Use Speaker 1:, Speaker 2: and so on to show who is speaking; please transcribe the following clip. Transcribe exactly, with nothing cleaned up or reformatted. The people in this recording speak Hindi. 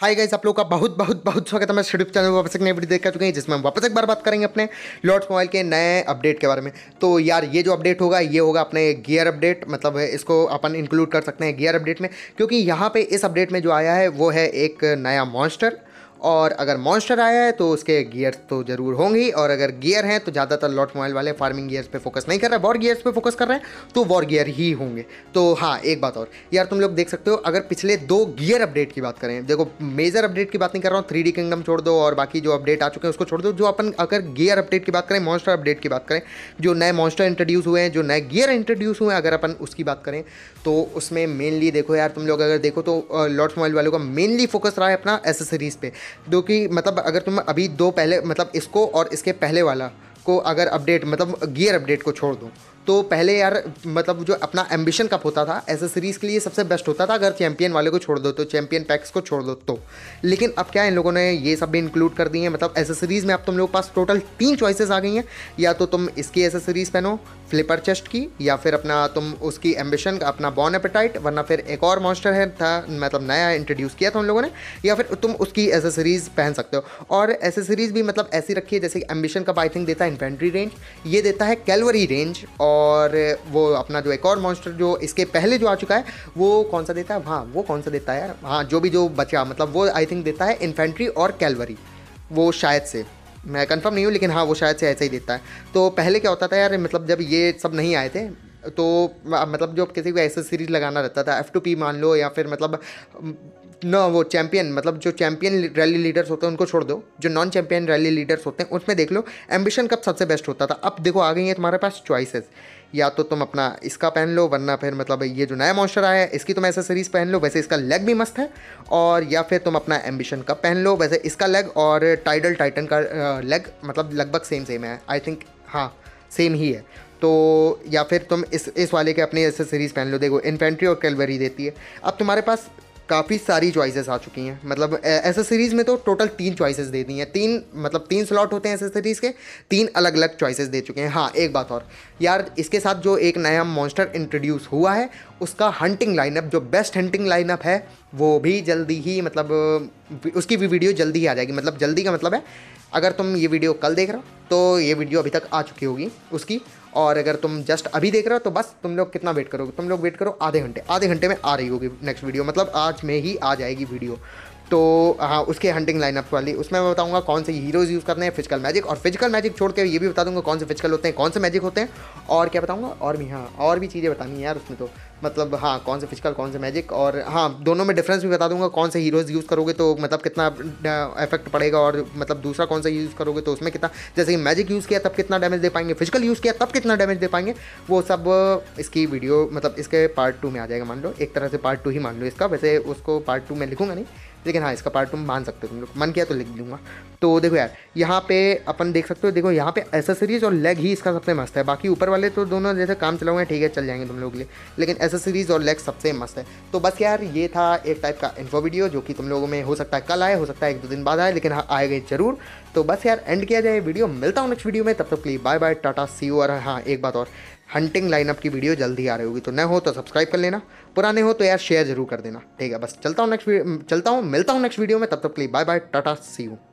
Speaker 1: हाय गाइस, आप लोग का बहुत बहुत बहुत स्वागत है। मैं यूट्यूब चैनल पर वापस एक नई वीडियो देख चुके हैं जिसमें हम वापस एक बार बात करेंगे अपने लॉर्ड्स मोबाइल के नए अपडेट के बारे में। तो यार ये जो अपडेट होगा ये होगा अपने गियर अपडेट, मतलब इसको अपन इंक्लूड कर सकते हैं गियर अपडेट में, क्योंकि यहाँ पे इस अपडेट में जो आया है वो है एक नया मॉन्स्टर। और अगर मॉन्स्टर आया है तो उसके गियर्स तो ज़रूर होंगे, और अगर गियर हैं तो ज़्यादातर लॉर्ड्स मोबाइल वाले फार्मिंग गियर्स पे फोकस नहीं कर रहे हैं, वॉर गियर्स पे फोकस कर रहे हैं, तो वॉर गियर ही होंगे। तो हाँ, एक बात और यार, तुम लोग देख सकते हो, अगर पिछले दो गियर अपडेट की बात करें, देखो मेजर अपडेट की बात नहीं कर रहा हूँ, थ्री डी किंगडम छोड़ दो और बाकी जो अपडेट आ चुके हैं उसको छोड़ दो। जो अपन अगर गियर अपडेट की बात करें, मॉन्स्टर अपडेट की बात करें, जो नए मॉन्स्टर इंट्रोड्यूस हुए हैं, जो नए गियर इंट्रोड्यूस हुए हैं, अगर अपन उसकी बात करें तो उसमें मेनली देखो यार, तुम लोग अगर देखो तो लॉर्ड्स मोबाइल वालों का मेनली फोकस रहा है अपना एसेसरीज़ पे, जो कि मतलब अगर तुम अभी दो पहले मतलब इसको और इसके पहले वाला को अगर अपडेट मतलब गियर अपडेट को छोड़ दो, तो पहले यार मतलब जो अपना एम्बिशन कप होता था एसेसरीज़ के लिए सबसे बेस्ट होता था, अगर चैंपियन वाले को छोड़ दो तो, चैंपियन पैक्स को छोड़ दो तो। लेकिन अब क्या है, इन लोगों ने ये सब भी इंक्लूड कर दी है, मतलब एसेसरीज़ में अब तुम लोग पास टोटल तीन चॉइसेस आ गई हैं। या तो तुम इसकी एसेसरीज़ पहनो फ्लिपर चेस्ट की, या फिर अपना तुम उसकी एम्बिशन का अपना बॉर्न एपेटाइट, वरना फिर एक और मॉन्स्टर है था मतलब नया इंट्रोड्यूस किया था उन लोगों ने, या फिर तुम उसकी एसेसरीज़ पहन सकते हो। और एसेसरीज़ भी मतलब ऐसी रखी है जैसे एम्बिशन का आई थिंक देता है इन्फेंट्री रेंज, ये देता है कैलवरी रेंज, और वो अपना जो एक और मॉन्स्टर जो इसके पहले जो आ चुका है वो कौन सा देता है, हाँ वो कौन सा देता है यार, हाँ जो भी जो बचा मतलब वो आई थिंक देता है इन्फेंट्री और कैलवरी, वो शायद से, मैं कंफर्म नहीं हूँ लेकिन हाँ वो शायद से ऐसा ही देता है। तो पहले क्या होता था यार, मतलब जब ये सब नहीं आए थे तो मतलब जो किसी को एसेसरीज लगाना रहता था, एफ टू पी मान लो, या फिर मतलब न वो चैंपियन, मतलब जो चैंपियन रैली लीडर्स होते हैं उनको छोड़ दो, जो नॉन चैंपियन रैली लीडर्स होते हैं उसमें देख लो एम्बिशन कब सबसे बेस्ट होता था। अब देखो आ गई है तुम्हारे पास चॉइसेस, या तो तुम अपना इसका पहन लो, वरना फिर मतलब ये जो नया मॉन्स्टर आया है इसकी तुम एसेसरीज पहन लो, वैसे इसका लेग भी मस्त है, और या फिर तुम अपना एम्बिशन का पहन लो, वैसे इसका लेग और टाइडल टाइटन का लेग मतलब लगभग सेम सेम है आई थिंक, हाँ सेम ही है। तो या फिर तुम इस इस वाले के अपनी एसेसरीज पहन लो, देखो इन्फेंट्री और कैलवरी देती है। अब तुम्हारे पास काफ़ी सारी चॉइसेस आ चुकी हैं, मतलब एसेसरीज़ में तो टोटल तीन चॉइसेस दे दी हैं, तीन मतलब तीन स्लॉट होते हैं एसेसरीज़ के, तीन अलग अलग चॉइसेस दे चुके हैं। हाँ एक बात और यार, इसके साथ जो एक नया मॉन्स्टर इंट्रोड्यूस हुआ है उसका हंटिंग लाइनअप, जो बेस्ट हंटिंग लाइनअप है वो भी जल्दी ही मतलब उसकी भी वीडियो जल्दी ही आ जाएगी। मतलब जल्दी का मतलब है अगर तुम ये वीडियो कल देख रहे हो तो ये वीडियो अभी तक आ चुकी होगी उसकी, और अगर तुम जस्ट अभी देख रहे हो तो बस तुम लोग कितना वेट करोगे, तुम लोग वेट करो आधे घंटे, आधे घंटे में आ रही होगी नेक्स्ट वीडियो, मतलब आज में ही आ जाएगी वीडियो। तो हाँ उसके हंटिंग लाइनअप वाली उसमें मैं बताऊंगा कौन से हीरोज़ यूज़ करने हैं, फिजिकल मैजिक, और फिजिकल मैजिक छोड़ के ये भी बता दूंगा कौन से फिजिकल होते हैं कौन से मैजिक होते हैं, और क्या बताऊंगा और भी, हाँ और भी चीज़ें बतानी है यार उसमें, तो मतलब हाँ कौन से फिजिकल कौन से मैजिक, और हाँ दोनों में डिफरेंस भी बता दूंगा, कौन से हीरोज़ यूज़ करोगे तो मतलब कितना इफेक्ट पड़ेगा, और मतलब दूसरा कौन सा यूज़ करोगे तो उसमें कितना, जैसे कि मैजिक यूज़ किया तब कितना डैमेज दे पाएंगे, फिजिकल यूज़ किया तब कितना डैमेज दे पाएंगे, वो सब इसकी वीडियो मतलब इसके पार्ट टू में आ जाएगा, मान लो एक तरह से पार्ट टू ही मान लो इसका, वैसे उसको पार्ट टू में लिखूंगा नहीं, लेकिन हाँ इसका पार्ट तुम मान सकते हो, तुम लोग मन किया तो लिख दूंगा। तो देखो यार यहाँ पे अपन देख सकते हो, देखो यहाँ पे एसेसरीज और लेग ही इसका सबसे मस्त है, बाकी ऊपर वाले तो दोनों जैसे काम चलाओगे ठीक है चल जाएंगे तुम लोग के लिए, लेकिन एसेसरीज और लेग सबसे मस्त है। तो बस यार ये था एक टाइप का इन्फो वीडियो जो कि तुम लोगों में हो सकता है कल आए, हो सकता है एक दो दिन बाद आए, लेकिन हाँ आएगा जरूर। तो बस यार एंड किया जाए वीडियो, मिलता हूँ नेक्स्ट वीडियो में, तब तक के लिए bye bye tata see you. और हाँ एक बात और, हंटिंग लाइनअप की वीडियो जल्दी आ रही होगी, तो नए हो तो सब्सक्राइब कर लेना, पुराने हो तो यार शेयर जरूर कर देना, ठीक है। बस चलता हूँ नेक्स्ट चलता हूँ मिलता हूँ नेक्स्ट वीडियो में, तब तक के लिए bye bye tata see you.